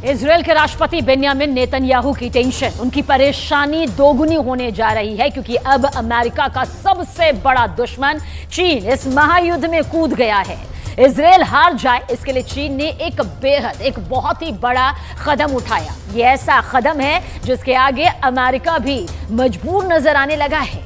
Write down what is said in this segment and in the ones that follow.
Israel के राष्ट्रपति Benjamin Netanyahu की टेंशन, उनकी परेशानी दोगुनी होने जा रही है क्योंकि अब अमेरिका का सबसे बड़ा दुश्मन चीन इस महायुद्ध में कूद गया है। इजरायल हार जाए इसके लिए चीन ने एक बहुत ही बड़ा कदम उठाया। ये ऐसा कदम है जिसके आगे अमेरिका भी मजबूर नजर आने लगा है।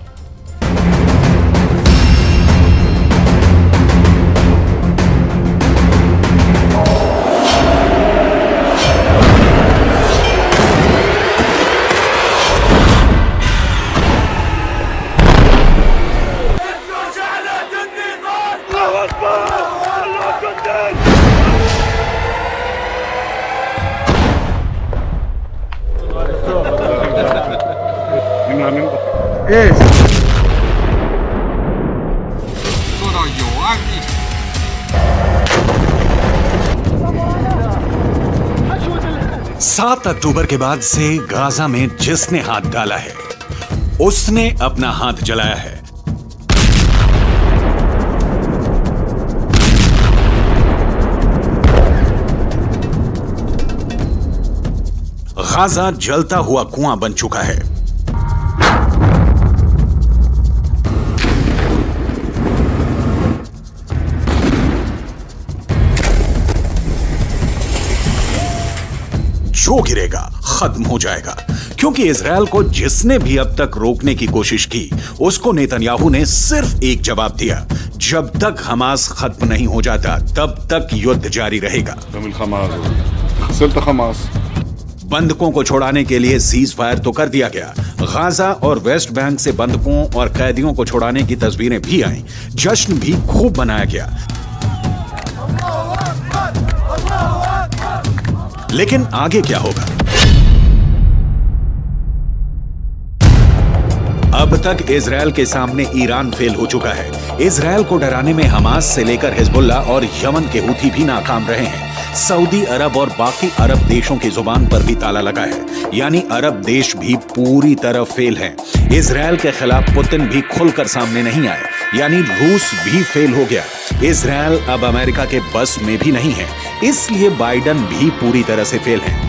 सात अक्टूबर के बाद से गाजा में जिसने हाथ डाला है उसने अपना हाथ जलाया है। गाजा जलता हुआ कुआं बन चुका है। जो गिरेगा खत्म हो जाएगा, क्योंकि इजरायल को जिसने भी अब तक रोकने की कोशिश की उसको नेतन्याहू ने सिर्फ एक जवाब दिया, जब तक हमास खत्म नहीं हो जाता तब तक युद्ध जारी रहेगा। बंधकों को छोड़ाने के लिए सीज फायर तो कर दिया गया। गाजा और वेस्ट बैंक से बंधकों और कैदियों को छोड़ाने की तस्वीरें भी आईं, जश्न भी खूब मनाया गया। लेकिन आगे क्या होगा? अब तक इजरायल के सामने ईरान फेल हो चुका है। इजरायल को डराने में हमास से लेकर हिजबुल्ला और यमन के हूथी भी नाकाम रहे हैं। सऊदी अरब और बाकी अरब देशों की जुबान पर भी ताला लगा है, यानी अरब देश भी पूरी तरह फेल हैं। इजरायल के खिलाफ पुतिन भी खुलकर सामने नहीं आए, यानी रूस भी फेल हो गया। इजरायल अब अमेरिका के बस में भी नहीं है, इसलिए बाइडन भी पूरी तरह से फेल हैं।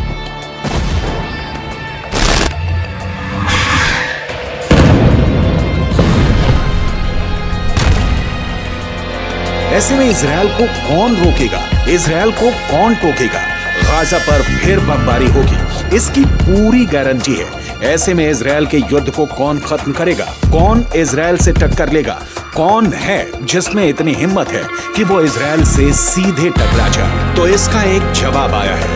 ऐसे में इजरायल को कौन रोकेगा? इजरायल को कौन टोकेगा? गाजा पर फिर बमबारी होगी, इसकी पूरी गारंटी है। ऐसे में इजरायल के युद्ध को कौन खत्म करेगा? कौन इजरायल से टक्कर लेगा? कौन है जिसमें इतनी हिम्मत है कि वो इजरायल से सीधे टकरा जाए? तो इसका एक जवाब आया है।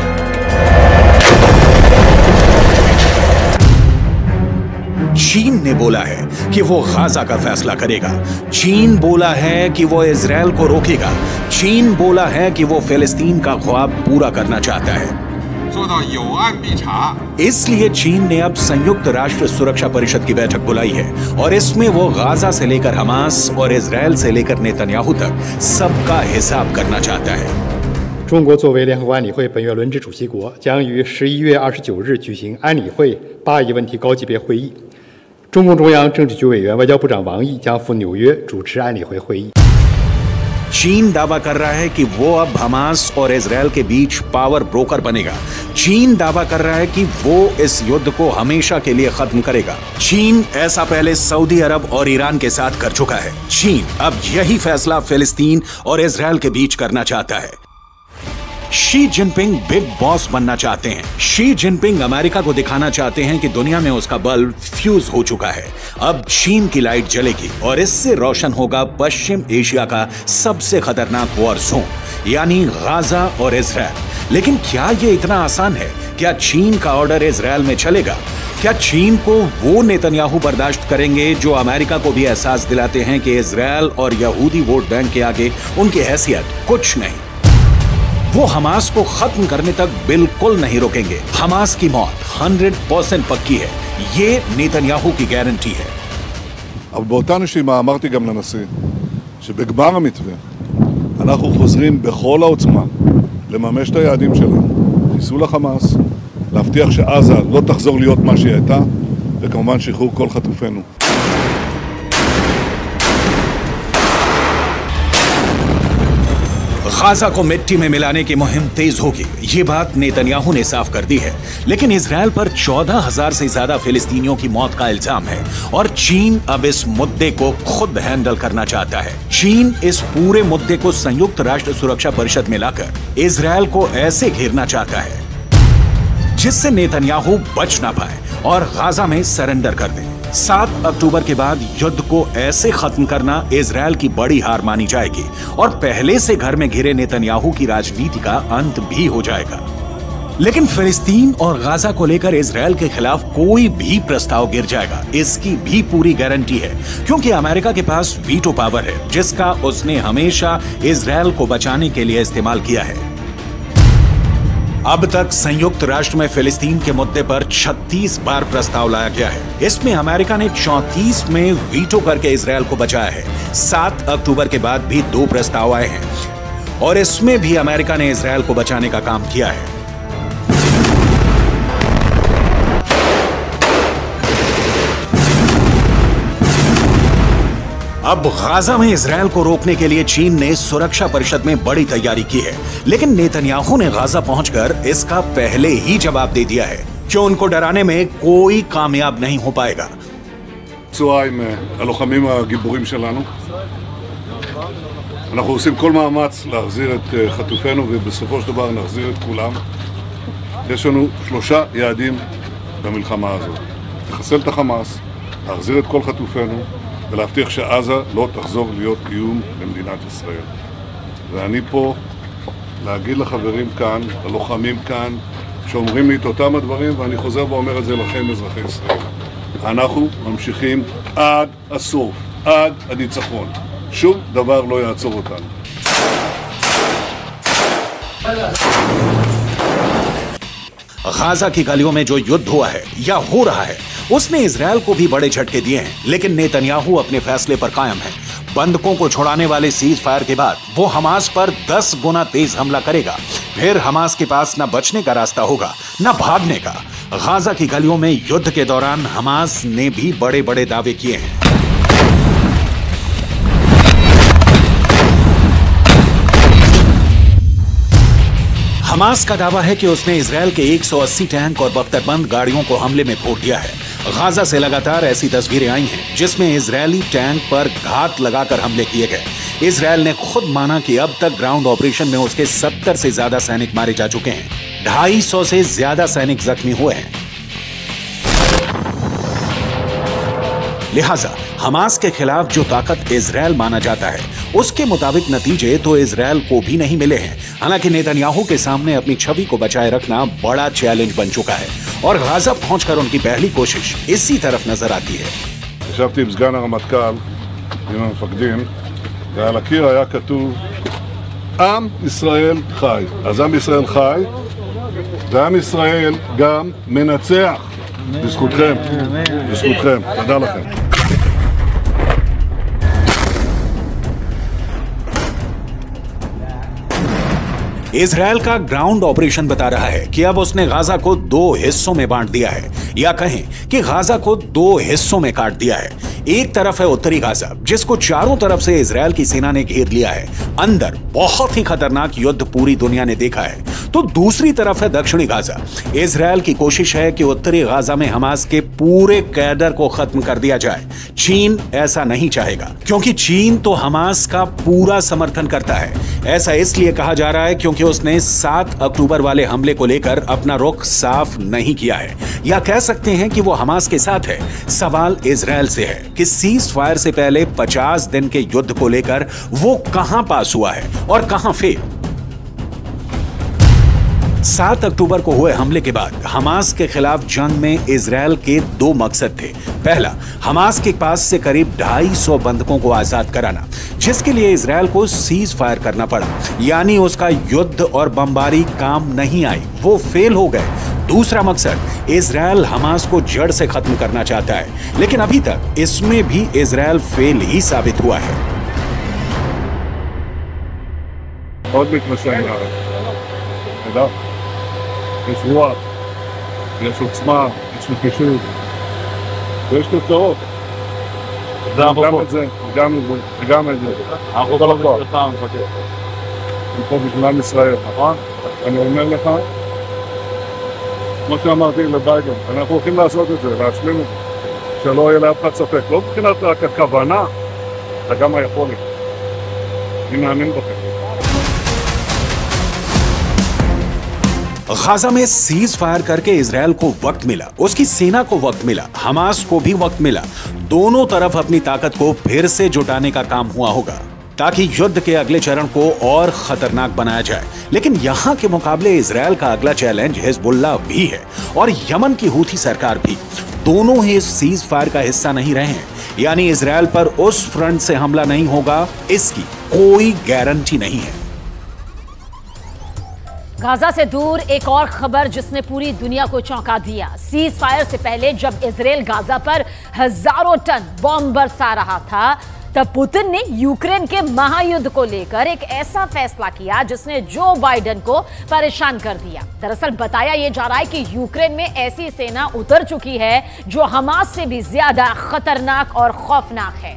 चीन ने बोला है कि वो गाजा का फैसला करेगा। चीन बोला है कि वो इजरायल को रोकेगा। चीन बोला है कि वो फिलिस्तीन का ख्वाब पूरा करना चाहता है। इसलिए चीन ने अब संयुक्त राष्ट्र सुरक्षा परिषद की बैठक बुलाई है और इसमें वो गाजा से लेकर हमास और इजरायल से लेकर नेतन्याहू तक सबका हिसाब करना चाहता है। 中国作为联合国安理会本月轮值主席国，将于11月29日举行安理会巴以问题高级别会议。中共中央政治局委员、外交部长王毅将赴纽约主持安理会会议。 चीन दावा कर रहा है कि वो अब हमास और इजरायल के बीच पावर ब्रोकर बनेगा। चीन दावा कर रहा है कि वो इस युद्ध को हमेशा के लिए खत्म करेगा। चीन ऐसा पहले सऊदी अरब और ईरान के साथ कर चुका है। चीन अब यही फैसला फिलिस्तीन और इजरायल के बीच करना चाहता है। शी जिनपिंग बिग बॉस बनना चाहते हैं। शी जिनपिंग अमेरिका को दिखाना चाहते हैं कि दुनिया में उसका बल्ब फ्यूज हो चुका है। अब चीन की लाइट जलेगी और इससे रोशन होगा पश्चिम एशिया का सबसे खतरनाक वॉर जोन, यानी गाजा और इजरायल। लेकिन क्या ये इतना आसान है? क्या चीन का ऑर्डर इजरायल में चलेगा? क्या चीन को वो नेतन्याहू बर्दाश्त करेंगे जो अमेरिका को भी एहसास दिलाते हैं कि इजरायल और यहूदी वोट बैंक के आगे उनकी हैसियत कुछ नहीं? वो हमास को खत्म करने तक बिल्कुल नहीं रोकेंगे। हमास की मौत 100% पक्की है, ये नेतन्याहू की गारंटी है। אבל באותה נשימה אמרתי גם לנשיא שבגמר המתווה אנחנו חוזרים בכל העוצמה לממש את היעדים שלנו, חיסול החמאס, להבטיח שעזה לא תחזור להיות מה שהיא הייתה, וכמובן שחרור כל חטופינו. गाजा को मिट्टी में मिलाने की मुहिम तेज होगी, ये बात नेतन्याहू ने साफ कर दी है। लेकिन इजरायल पर 14,000 से ज्यादा फिलिस्तीनियों की मौत का इल्जाम है और चीन अब इस मुद्दे को खुद हैंडल करना चाहता है। चीन इस पूरे मुद्दे को संयुक्त राष्ट्र सुरक्षा परिषद में लाकर इजरायल को ऐसे घेरना चाहता है जिससे नेतन्याहू बच ना पाए और गाजा में सरेंडर कर दे। 7 अक्टूबर के बाद युद्ध को ऐसे खत्म करना इजरायल की बड़ी हार मानी जाएगी और पहले से घर में घिरे नेतन्याहू की राजनीति का अंत भी हो जाएगा। लेकिन फिलिस्तीन और गाजा को लेकर इजरायल के खिलाफ कोई भी प्रस्ताव गिर जाएगा, इसकी भी पूरी गारंटी है, क्योंकि अमेरिका के पास वीटो पावर है जिसका उसने हमेशा इजरायल को बचाने के लिए इस्तेमाल किया है। अब तक संयुक्त राष्ट्र में फिलिस्तीन के मुद्दे पर 36 बार प्रस्ताव लाया गया है। इसमें अमेरिका ने 34 में वीटो करके इजरायल को बचाया है। 7 अक्टूबर के बाद भी 2 प्रस्ताव आए हैं और इसमें भी अमेरिका ने इजरायल को बचाने का काम किया है। अब गाजा में इजरायल को रोकने के लिए चीन ने सुरक्षा परिषद में बड़ी तैयारी की है, लेकिन नेतन्याहू ने गाजा पहुंचकर इसका पहले ही जवाब दे दिया है कि उनको डराने में कोई कामयाब नहीं हो पाएगा। צהריים הלוחמים הגיבורים שלנו. אנחנו עושים כל מאמץ להחזיר את חטופינו ובסופו של דבר נחזיר את כולם. יש לנו 3 יעדים במלחמה הזאת. לחסל את החמאס, להחזיר את כל חטופינו ולהבטיח שעזה לא תחזור להיות איום למדינת ישראל. ואני פה להגיד לחברים כאן, ללוחמים כאן, שאומרים לי את אותם הדברים, ואני חוזר ואומר את זה לכם, אזרחי ישראל. אנחנו ממשיכים עד הסוף, עד הניצחון. שום דבר לא יעצור אותנו. गाजा की गलियों में जो युद्ध हुआ है या हो रहा है उसने इजरायल को भी बड़े झटके दिए हैं, लेकिन नेतन्याहू अपने फैसले पर कायम है। बंधकों को छुड़ाने वाले सीज फायर के बाद वो हमास पर 10 गुना तेज हमला करेगा। फिर हमास के पास न बचने का रास्ता होगा न भागने का। गाजा की गलियों में युद्ध के दौरान हमास ने भी बड़े बड़े दावे किए हैं। हमास का दावा है कि उसने इजरायल के 180 टैंक और बख्तरबंद गाड़ियों को हमले में फोड़ दिया है। गाजा से लगातार ऐसी तस्वीरें आई हैं जिसमें इजरायली टैंक पर घात लगाकर हमले किए गए। इजरायल ने खुद माना कि अब तक ग्राउंड ऑपरेशन में उसके 70 से ज्यादा सैनिक मारे जा चुके हैं, 250 से ज्यादा सैनिक जख्मी हुए हैं। लिहाजा हमास के खिलाफ जो ताकत इजरायल माना जाता है उसके मुताबिक नतीजे तो इजरायल को भी नहीं मिले हैं। हालांकि नेतन्याहू के सामने अपनी छवि को बचाए रखना बड़ा चैलेंज बन चुका है और गाजा पहुंचकर उनकी पहली कोशिश इसी तरफ नजर आती है। ישבתי עם סגן הרמטכ"ל, עם המפקדים, ועל הקיר היה כתוב עם ישראל חי. אז עם ישראל חי, ועם ישראל גם מנצח. בזכותכם, בזכותכם. תודה לכם. इजरायल का ग्राउंड ऑपरेशन बता रहा है कि अब उसने गाजा को 2 हिस्सों में बांट दिया है, या कहें कि गाजा को 2 हिस्सों में काट दिया है। एक तरफ है उत्तरी गाजा जिसको चारों तरफ से इजरायल की सेना ने घेर लिया है। अंदर बहुत ही खतरनाक युद्ध पूरी दुनिया ने देखा है। तो दूसरी तरफ है दक्षिणी गाजा। इजरायल की कोशिश है कि उत्तरी गाजा में हमास के पूरे कैडर को खत्म कर दिया जाए। चीन ऐसा नहीं चाहेगा क्योंकि चीन तो हमास का पूरा समर्थन करता है। ऐसा इसलिए कहा जा रहा है क्योंकि उसने 7 अक्टूबर वाले हमले को लेकर अपना रुख साफ नहीं किया है, या कह सकते हैं कि वो हमास के साथ है। सवाल इजरायल से है कि सीज फायर से पहले 50 दिन के युद्ध को लेकर वो कहां पास हुआ है और कहां फेल। 7 अक्टूबर को हुए हमले के बाद हमास के खिलाफ जंग में इजरायल के 2 मकसद थे। पहला, हमास के पास से करीब 250 बंधकों को आजाद कराना, जिसके लिए इजरायल को सीज फायर करना पड़ा, यानी उसका युद्ध और बमबारी काम नहीं आई, वो फेल हो गए। दूसरा मकसद, इजरायल हमास को जड़ से खत्म करना चाहता है, लेकिन अभी तक इसमें भी इजरायल फेल ही साबित हुआ है। עוד מתמשך לארץ. תדע, יש רוח, יש עוצמה, יש נחישות, ויש תוצאות. גם את זה, גם את זה. אנחנו כל הכוח. פה בגלל ישראל, נכון? אני אומר לך, כמו שאמרתי לביידן, אנחנו הולכים לעשות את זה, להשלים את זה, שלא יהיה לאף אחד ספק. לא מבחינת רק הכוונה, אלא גם היכולת. אני מאמין בכם. गाजा में सीज फायर करके इजरायल को वक्त मिला, उसकी सेना को वक्त मिला, हमास को भी वक्त मिला। दोनों तरफ अपनी ताकत को फिर से जुटाने का काम हुआ होगा ताकि युद्ध के अगले चरण को और खतरनाक बनाया जाए। लेकिन यहां के मुकाबले इजरायल का अगला चैलेंज हिजबुल्लाह भी है और यमन की हूथी सरकार भी। दोनों ही इस सीज फायर का हिस्सा नहीं रहे हैं, यानी इजरायल पर उस फ्रंट से हमला नहीं होगा, इसकी कोई गारंटी नहीं है। गाजा से दूर एक और खबर जिसने पूरी दुनिया को चौंका दिया। सीज फायर से पहले जब इजरायल गाजा पर हजारों टन बॉम्ब बरसा रहा था, तब पुतिन ने यूक्रेन के महायुद्ध को लेकर एक ऐसा फैसला किया जिसने जो बाइडेन को परेशान कर दिया। दरअसल बताया यह जा रहा है कि यूक्रेन में ऐसी सेना उतर चुकी है जो हमास से भी ज्यादा खतरनाक और खौफनाक है।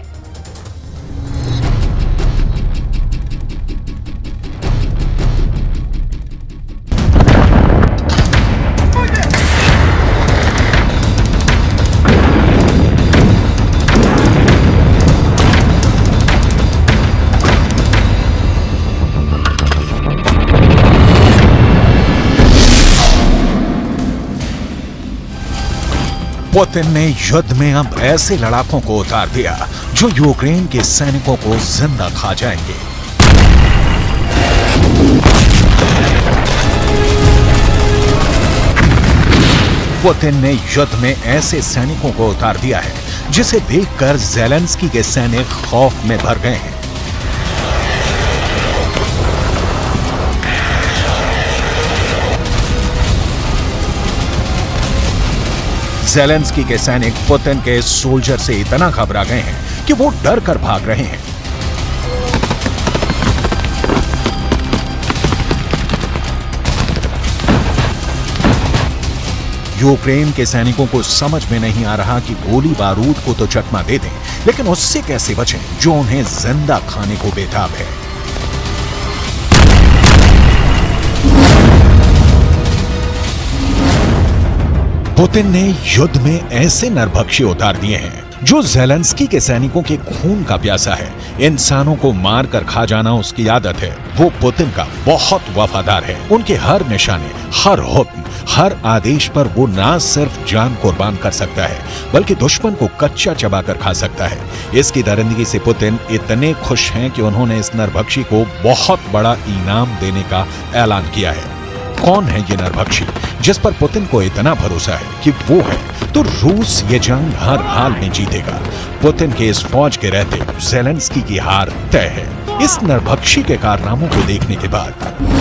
पुतिन ने युद्ध में अब ऐसे लड़ाकों को उतार दिया जो यूक्रेन के सैनिकों को जिंदा खा जाएंगे। पुतिन ने युद्ध में ऐसे सैनिकों को उतार दिया है जिसे देखकर ज़ेलेंस्की के सैनिक खौफ में भर गए हैं। ज़ेलेंस्की के सैनिक पुतिन के सोल्जर से इतना घबरा गए हैं कि वो डर कर भाग रहे हैं। यूक्रेन के सैनिकों को समझ में नहीं आ रहा कि गोली बारूद को तो चकमा दे दें, लेकिन उससे कैसे बचें जो उन्हें जिंदा खाने को बेताब है। पुतिन ने युद्ध में ऐसे नरभक्षी उतार दिए हैं जो ज़ेलेंस्की के सैनिकों के खून का प्यासा है। इंसानों को मार कर खा जाना उसकी आदत है। वो पुतिन का बहुत वफादार है। उनके हर निशाने, हर हुक्म, हर आदेश पर वो ना सिर्फ जान कुर्बान कर सकता है बल्कि दुश्मन को कच्चा चबाकर खा सकता है। इसकी दरिंदगी से पुतिन इतने खुश हैं कि उन्होंने इस नरभक्षी को बहुत बड़ा इनाम देने का ऐलान किया है। कौन है ये नरभक्षी जिस पर पुतिन को इतना भरोसा है कि वो है तो रूस ये जंग हर हाल में जीतेगा। पुतिन के इस फौज के रहते ज़ेलेंस्की की हार तय है। इस नरभक्षी के कारनामों को देखने के बाद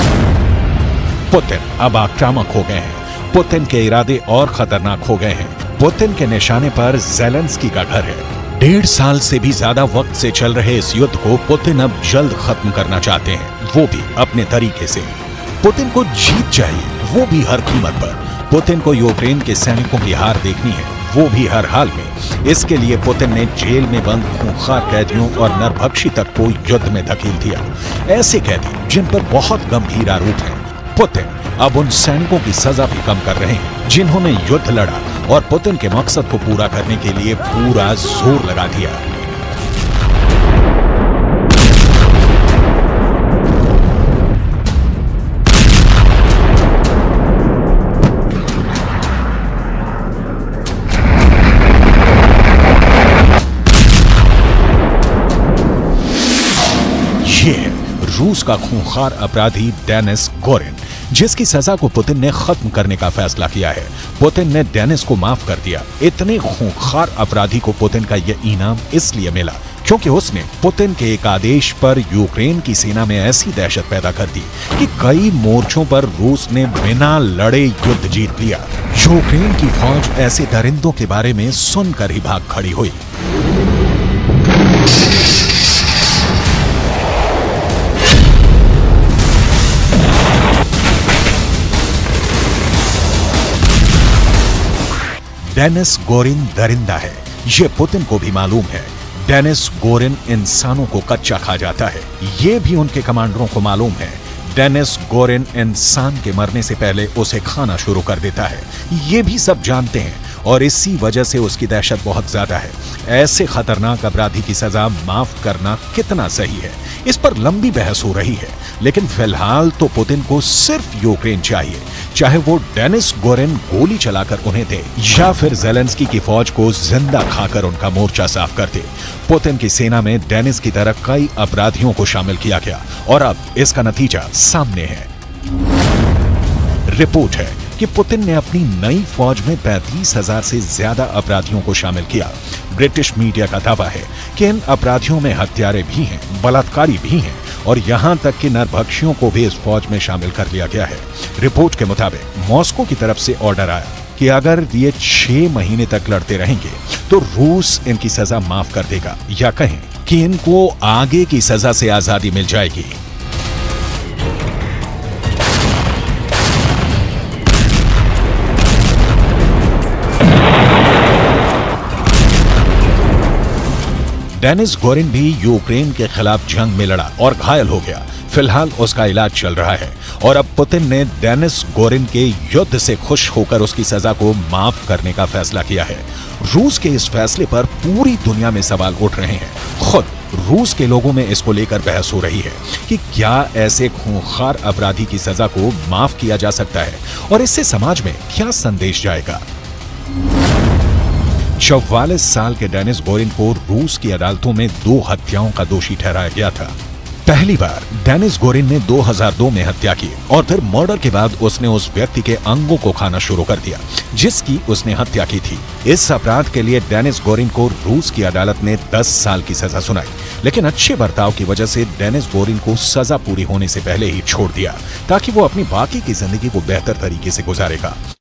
पुतिन अब आक्रामक हो गए हैं। पुतिन के इरादे और खतरनाक हो गए हैं। पुतिन के निशाने पर ज़ेलेंस्की का घर है। 1.5 साल से भी ज्यादा वक्त से चल रहे इस युद्ध को पुतिन अब जल्द खत्म करना चाहते हैं, वो भी अपने तरीके से। पुतिन को जीत चाहिए, वो भी हर कीमत पर। पुतिन को यूक्रेन के सैनिकों की हार देखनी है, वो भी हर हाल में। इसके लिए पुतिन ने जेल में बंद खूंखार कैदियों और नरभक्षी तक को युद्ध में धकेल दिया। ऐसे कैदी जिन पर बहुत गंभीर आरोप हैं। पुतिन अब उन सैनिकों की सजा भी कम कर रहे हैं जिन्होंने युद्ध लड़ा और पुतिन के मकसद को पूरा करने के लिए पूरा जोर लगा दिया। रूस का खूंखार अपराधी डेनिस गोरिन, जिसकी सजा को पुतिन ने खत्म करने का फैसला किया है। पुतिन ने डेनिस को माफ कर दिया। इतने खूंखार अपराधी को पुतिन का यह इनाम इसलिए मिला क्योंकि उसने पुतिन के एक आदेश पर यूक्रेन की सेना में ऐसी दहशत पैदा कर दी कि कई मोर्चों पर रूस ने बिना लड़े युद्ध जीत लिया। यूक्रेन की फौज ऐसे दरिंदों के बारे में सुनकर ही भाग खड़ी हुई। डेनिस गोरिन दरिंदा है, ये पुतिन को भी मालूम है। डेनिस गोरिन इंसानों को कच्चा खा जाता है, ये भी उनके कमांडरों को मालूम है। डेनिस गोरिन इंसान के मरने से पहले उसे खाना शुरू कर देता है। ये भी सब जानते हैं और इसी वजह से उसकी दहशत बहुत ज्यादा है। ऐसे खतरनाक अपराधी की सजा माफ करना कितना सही है, इस पर लंबी बहस हो रही है। लेकिन फिलहाल तो पुतिन को सिर्फ यूक्रेन चाहिए, चाहे वो डेनिस गोरिन गोली चलाकर उन्हें दे या फिर ज़ेलेंस्की की फौज को जिंदा खाकर उनका मोर्चा साफ कर दे। पुतिन की सेना में डेनिस की तरह कई अपराधियों को शामिल किया गया और अब इसका नतीजा सामने है। रिपोर्ट है कि पुतिन ने अपनी नई फौज में 35,000 से ज्यादा अपराधियों को शामिल किया। ब्रिटिश मीडिया का दावा है कि इन अपराधियों में हत्यारे भी हैं, बलात्कारी भी हैं और यहां तक कि नरभक्षियों को भी इस फौज में शामिल कर लिया गया है। रिपोर्ट के मुताबिक मॉस्को की तरफ से ऑर्डर आया कि अगर ये 6 महीने तक लड़ते रहेंगे तो रूस इनकी सजा माफ कर देगा, या कहें कि इनको आगे की सजा से आजादी मिल जाएगी। डेनिस गोरिन भी यूक्रेन के खिलाफ जंग में लड़ा और घायल हो गया। फिलहाल उसका इलाज चल रहा है और अब पुतिन ने डेनिस गोरिन के युद्ध से खुश होकर उसकी सजा को माफ करने का फैसला किया है। रूस के इस फैसले पर पूरी दुनिया में सवाल उठ रहे हैं। खुद रूस के लोगों में इसको लेकर बहस हो रही है कि क्या ऐसे खूंखार अपराधी की सजा को माफ किया जा सकता है और इससे समाज में क्या संदेश जाएगा। 44 साल के डेनिस गोरिन को रूस की अदालतों में 2 हत्याओं का दोषी ठहराया गया था। पहली बार डेनिस गोरिन ने 2002 में हत्या की और फिर मर्डर के बाद उसने उस व्यक्ति के अंगों को खाना शुरू कर दिया जिसकी उसने हत्या की थी। इस अपराध के लिए डेनिस गोरिन को रूस की अदालत ने 10 साल की सजा सुनाई, लेकिन अच्छे बर्ताव की वजह से डेनिस गोरिन को सजा पूरी होने से पहले ही छोड़ दिया ताकि वो अपनी बाकी की जिंदगी को बेहतर तरीके से गुजारेगा।